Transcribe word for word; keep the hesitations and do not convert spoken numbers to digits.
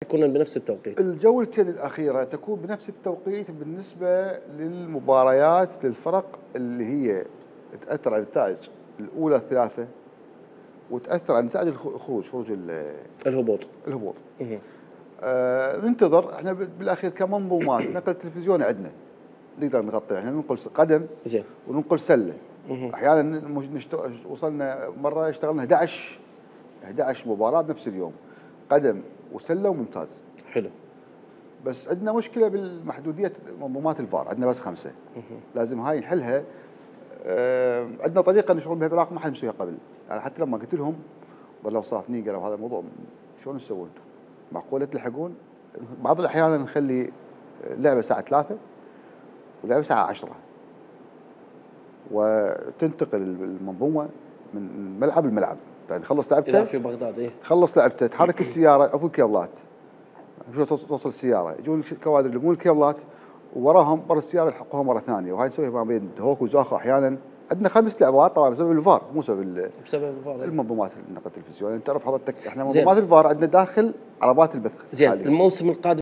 يكون بنفس التوقيت؟ الجولتين الأخيرة تكون بنفس التوقيت بالنسبة للمباريات للفرق اللي هي تأثر على النتائج الأولى الثلاثة وتأثر على نتائج الخروج خروج الهبوط الهبوط آه ننتظر احنا بالاخير كمنظومات نقل تلفزيوني عندنا نقدر نغطي، احنا ننقل قدم زين وننقل سله. احيانا وصلنا مره اشتغلنا احد عشر احد عشر مباراه بنفس اليوم، قدم وسله وممتاز. حلو. بس عندنا مشكله بالمحدوديه منظومات الفار، عندنا بس خمسه. لازم هاي نحلها. آه عندنا طريقه نشتغل بها بالعراق ما حد مسويها قبل، يعني حتى لما قلت لهم ظلوا صافنين قالوا هذا الموضوع شلون تسوون انتم؟ معقوله تلحقون؟ بعض الاحيان نخلي لعبه الساعه ثلاثة ولعبه الساعه عشرة وتنتقل المنظومه من ملعب لملعب، يعني تخلص لعبته اذا في بغداد ايه تخلص لعبته تحرك السياره عفوا الكيبلات توصل السياره يجون الكوادر يلمون الكيبلات ووراهم برا السياره يلحقوها مره ثانيه، وهاي نسويها ما بين هوك وزاخو. احيانا عندنا خمس لعبات طبعا بسبب الفار مو بسبب بسبب الفار المنظومات النقل التلفزيوني. انت تعرف حضرتك احنا منظومات الفار عندنا داخل عربات البث. زين الموسم القادم